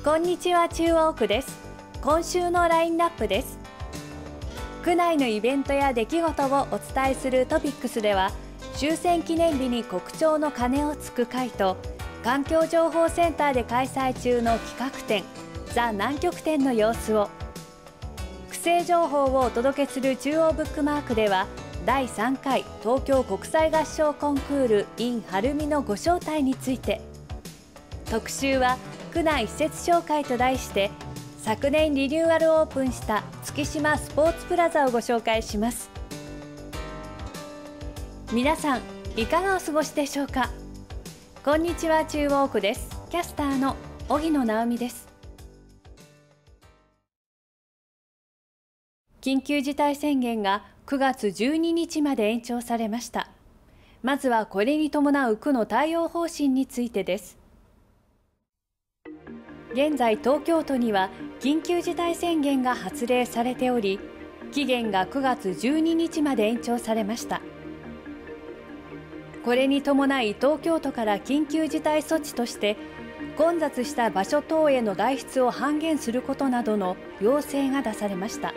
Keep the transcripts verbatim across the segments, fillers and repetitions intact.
こんにちは、中央区です。今週のラインナップです。区内のイベントや出来事をお伝えするトピックスでは、終戦記念日に国鳥の鐘をつく会と環境情報センターで開催中の企画展ザ・南極展の様子を、区政情報をお届けする中央ブックマークでは、だいさんかい東京国際合唱コンクール in 晴海のご招待について、特集は区内施設紹介と題して、昨年リニューアルオープンした月島スポーツプラザをご紹介します。皆さんいかがお過ごしでしょうか。こんにちは、中央区です。キャスターの荻野直美です。緊急事態宣言がくがつじゅうににちまで延長されました。まずはこれに伴う区の対応方針についてです。現在、東京都には緊急事態宣言が発令されており、期限がくがつじゅうににちまで延長されました。これに伴い、東京都から緊急事態措置として、混雑した場所等への外出を半減することなどの要請が出されました。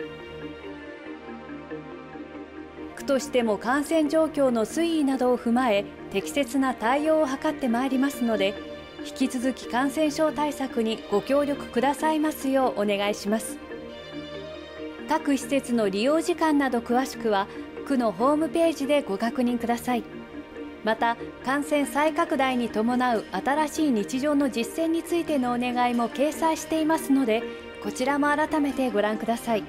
区としても感染状況の推移などを踏まえ、適切な対応を図ってまいりますので、引き続き感染症対策にご協力くださいますようお願いします。各施設の利用時間など詳しくは区のホームページでご確認ください。また、感染再拡大に伴う新しい日常の実践についてのお願いも掲載していますので、こちらも改めてご覧ください。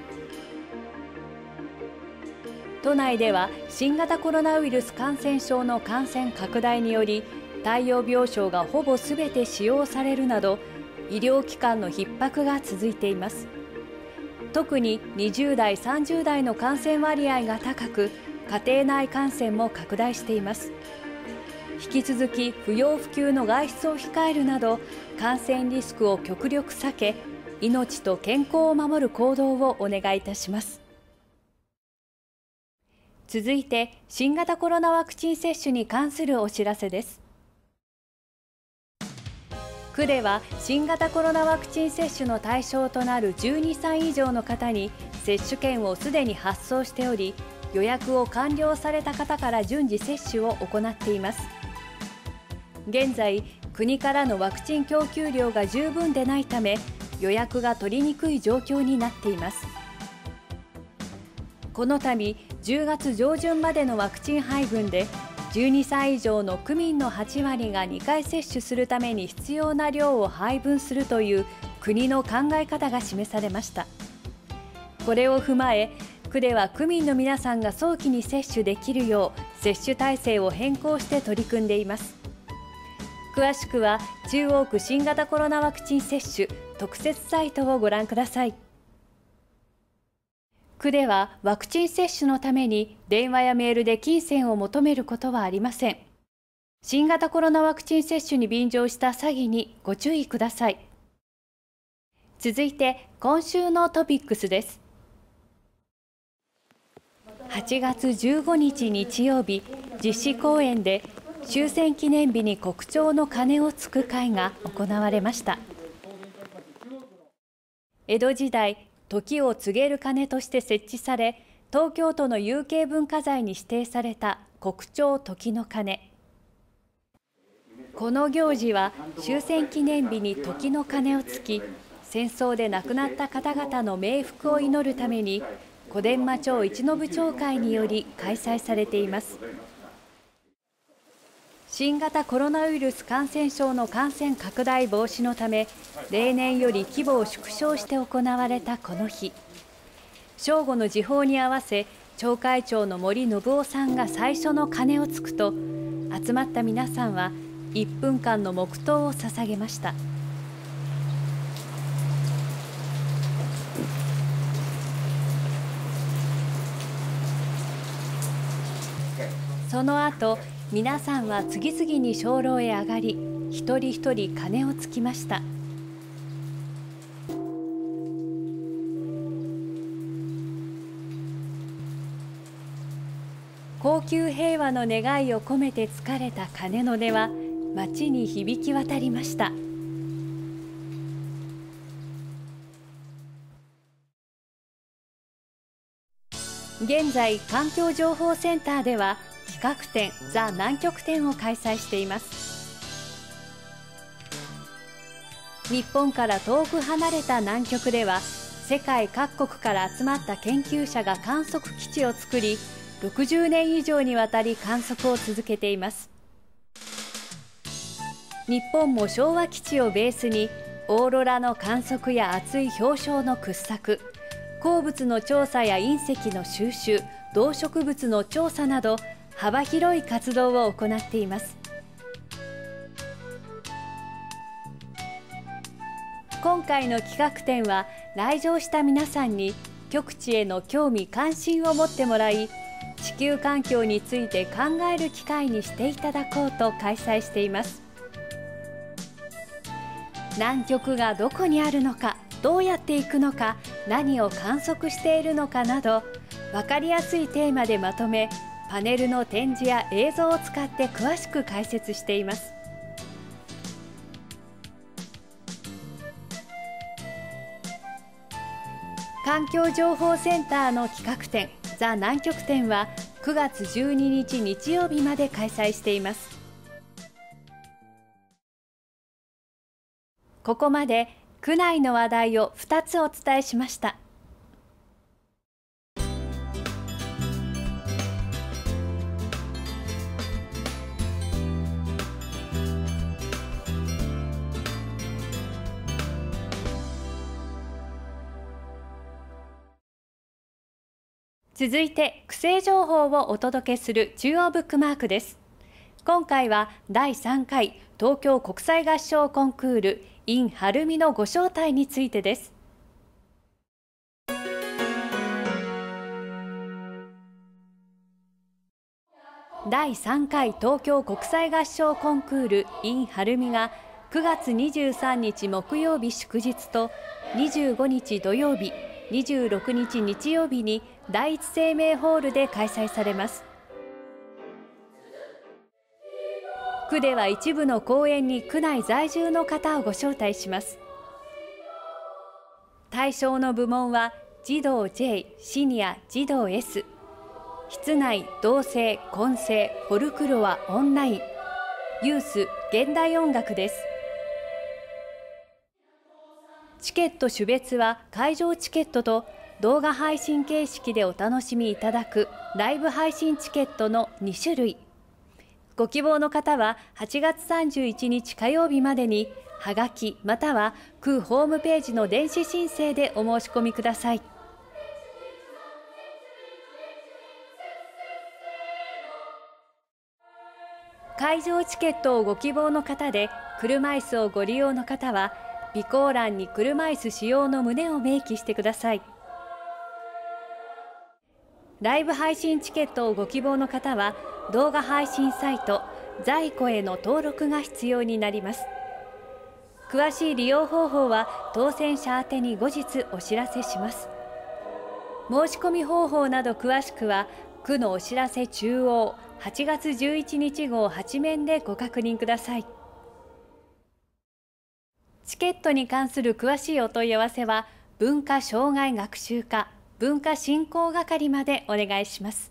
都内では新型コロナウイルス感染症の感染拡大により、対応病床がほぼすべて使用されるなど、医療機関の逼迫が続いています。特ににじゅうだい、さんじゅうだいの感染割合が高く、家庭内感染も拡大しています。引き続き不要不急の外出を控えるなど、感染リスクを極力避け、命と健康を守る行動をお願いいたします。続いて、新型コロナワクチン接種に関するお知らせです。区では新型コロナワクチン接種の対象となるじゅうにさい以上の方に接種券をすでに発送しており、予約を完了された方から順次接種を行っています。現在、国からのワクチン供給量が十分でないため、予約が取りにくい状況になっています。この度、じゅうがつじょうじゅんまでのワクチン配分で、じゅうにさい以上の区民のはちわりがにかい接種するために必要な量を配分するという国の考え方が示されました。これを踏まえ、区では区民の皆さんが早期に接種できるよう接種体制を変更して取り組んでいます。詳しくは中央区新型コロナワクチン接種特設サイトをご覧ください。区ではワクチン接種のために電話やメールで金銭を求めることはありません。新型コロナワクチン接種に便乗した詐欺にご注意ください。続いて今週のトピックスです。はちがつじゅうごにち日曜日、実施公演で終戦記念日に国鳥の鐘をつく会が行われました。江戸時代、時を告げる鐘として設置され、東京都の有形文化財に指定された国鳥時の鐘。この行事は終戦記念日に時の鐘をつき、戦争で亡くなった方々の冥福を祈るために小伝馬町一の部町会により開催されています。新型コロナウイルス感染症の感染拡大防止のため、例年より規模を縮小して行われたこの日、正午の時報に合わせ、町会長の森信夫さんが最初の鐘をつくと、集まった皆さんはいっぷんかんの黙祷を捧げました。その後、皆さんは次々に鐘楼へ上がり、一人一人鐘をつきました。恒久平和の願いを込めてつかれた鐘の音は街に響き渡りました。 現在、環境情報センターでは企画展ザ・南極展を開催しています。日本から遠く離れた南極では、世界各国から集まった研究者が観測基地を作り、ろくじゅうねん以上にわたり観測を続けています。日本も昭和基地をベースにオーロラの観測や厚い氷床の掘削、鉱物の調査や隕石の収集、動植物の調査など幅広い活動を行っています。今回の企画展は来場した皆さんに極地への興味関心を持ってもらい、地球環境について考える機会にしていただこうと開催しています。南極がどこにあるのか、どうやって行くのか、何を観測しているのかなど、分かりやすいテーマでまとめ、パネルの展示や映像を使って詳しく解説しています。環境情報センターの企画展ザ・南極展はくがつじゅうににち日曜日まで開催しています。ここまで区内の話題をふたつお伝えしました。続いて、区政情報をお届けする中央ブックマークです。今回はだいさんかい東京国際合唱コンクール in 晴海のご招待についてです。だいさんかい東京国際合唱コンクール in 晴海がくがつにじゅうさんにち木曜日祝日とにじゅうごにち土曜日、にじゅうろくにち日曜日に第一生命ホールで開催されます。区では一部の公演に区内在住の方をご招待します。対象の部門は児童 ジェイ、シニア、児童 エス、室内、同性、混声、フォルクロア、オンライン、ユース、現代音楽です。チケット種別は会場チケットと動画配信形式でお楽しみいただくライブ配信チケットのにしゅるい。ご希望の方ははちがつさんじゅういちにち火曜日までにはがきまたは区ホームページの電子申請でお申し込みください。会場チケットをご希望の方で車椅子をご利用の方は備考欄に車椅子使用の旨を明記してください。ライブ配信チケットをご希望の方は動画配信サイト在庫への登録が必要になります。詳しい利用方法は当選者宛てに後日お知らせします。申し込み方法など詳しくは区のお知らせ中央はちがつじゅういちにち号はち面でご確認ください。チケットに関する詳しいお問い合わせは文化障害学習課文化振興係までお願いします。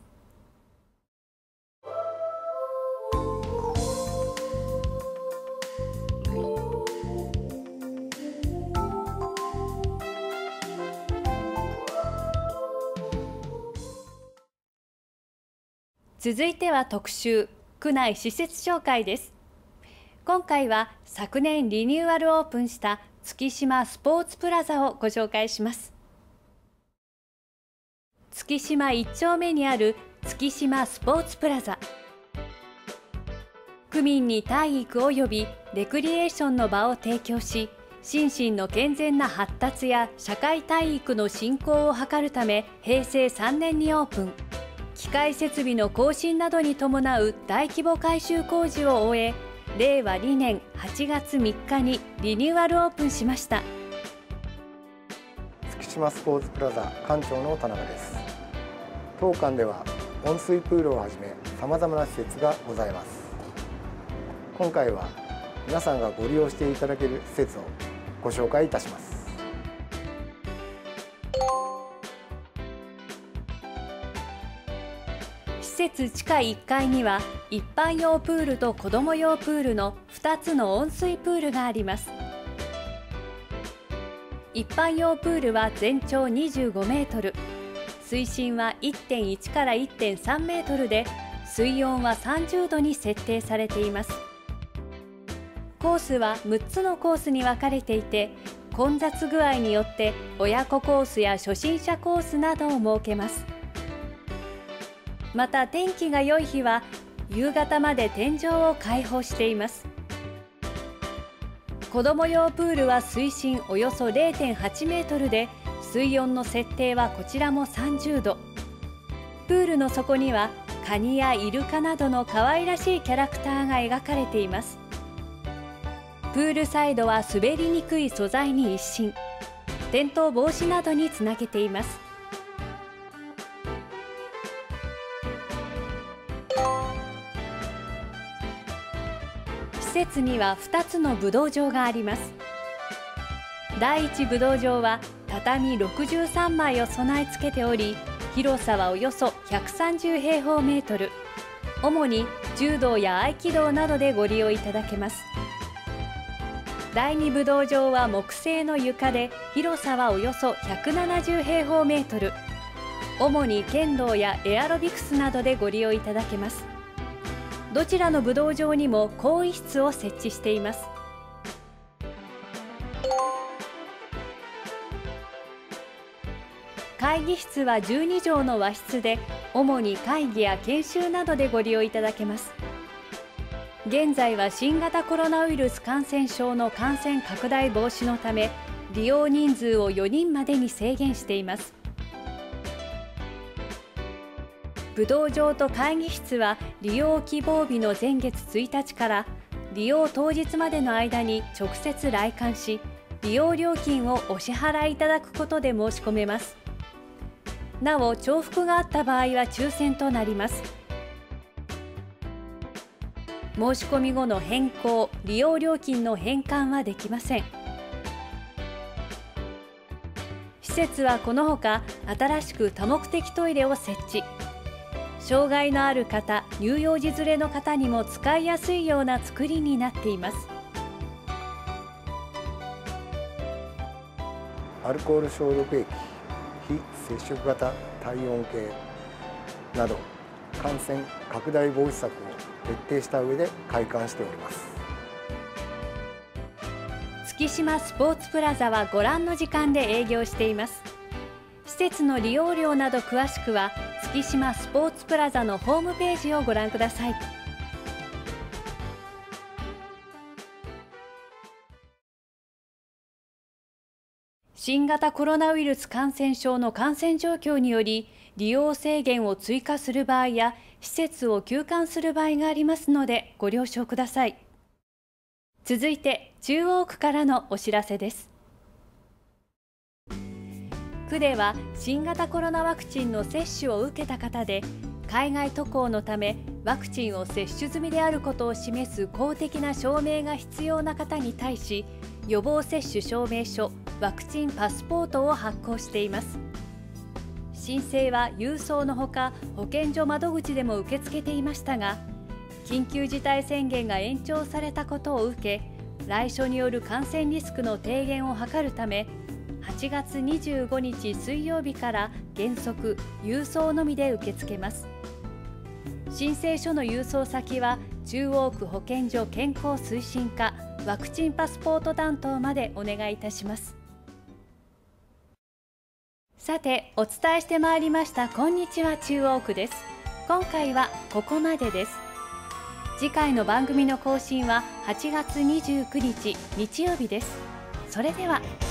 続いては特集、区内施設紹介です。今回は昨年リニューアルオープンした月島スポーツプラザをご紹介します。月島いっ丁目にある月島スポーツプラザ。区民に体育及びレクリエーションの場を提供し、心身の健全な発達や社会体育の振興を図るためへいせいさんねんにオープン。機械設備の更新などに伴う大規模改修工事を終え、れいわにねんはちがつみっかにリニューアルオープンしました。 月島スポーツプラザ館長の田中です。当館では温水プールをはじめさまざまな施設がございます。今回は皆さんがご利用していただける施設をご紹介いたします。 施設地下いっかいには一般用プールと子ども用プールのふたつの温水プールがあります。一般用プールは全長にじゅうごメートル、水深は いってんいち から いってんさんメートルで、水温はさんじゅうどに設定されています。コースはむっつのコースに分かれていて、混雑具合によって親子コースや初心者コースなどを設けます。また天気が良い日は夕方まで天井を開放しています。子ども用プールは水深およそ れいてんはちメートルで、水温の設定はこちらもさんじゅうど。プールの底にはカニやイルカなどの可愛らしいキャラクターが描かれています。プールサイドは滑りにくい素材に一新、転倒防止などにつなげています。施設にはふたつの武道場があります。だいいち武道場は畳ろくじゅうさんまいを備え付けており、広さはおよそひゃくさんじゅうへいほうメートル、主に柔道や合気道などでご利用いただけます。だいに武道場は木製の床で、広さはおよそひゃくななじゅうへいほうメートル、主に剣道やエアロビクスなどでご利用いただけます。どちらの武道場にも更衣室を設置しています。会議室はじゅうにじょうの和室で、主に会議や研修などでご利用いただけます。現在は新型コロナウイルス感染症の感染拡大防止のため、利用人数をよにんまでに制限しています。武道場と会議室は利用希望日の前月ついたちから利用当日までの間に直接来館し、利用料金をお支払いいただくことで申し込めます。なお、重複があった場合は抽選となります。申し込み後の変更、利用料金の返還はできません。施設はこのほか新しく多目的トイレを設置。障害のある方、乳幼児連れの方にも使いやすいような作りになっています。 アルコール消毒液、非接触型体温計など感染拡大防止策を徹底した上で開館しております。 月島スポーツプラザはご覧の時間で営業しています。施設の利用料など詳しくは月島スポーツプラザのホームページをご覧ください。新型コロナウイルス感染症の感染状況により利用制限を追加する場合や施設を休館する場合がありますのでご了承ください。続いて中央区からのお知らせです。区では新型コロナワクチンの接種を受けた方で海外渡航のためワクチンを接種済みであることを示す公的な証明が必要な方に対し、予防接種証明書、ワクチンパスポートを発行しています。申請は郵送のほか保健所窓口でも受け付けていましたが、緊急事態宣言が延長されたことを受け、来所による感染リスクの低減を図るためはちがつにじゅうごにち水曜日から原則郵送のみで受け付けます。申請書の郵送先は中央区保健所健康推進課ワクチンパスポート担当までお願いいたします。さて、お伝えしてまいりましたこんにちは中央区です。今回はここまでです。次回の番組の更新ははちがつにじゅうくにち日曜日です。それでは。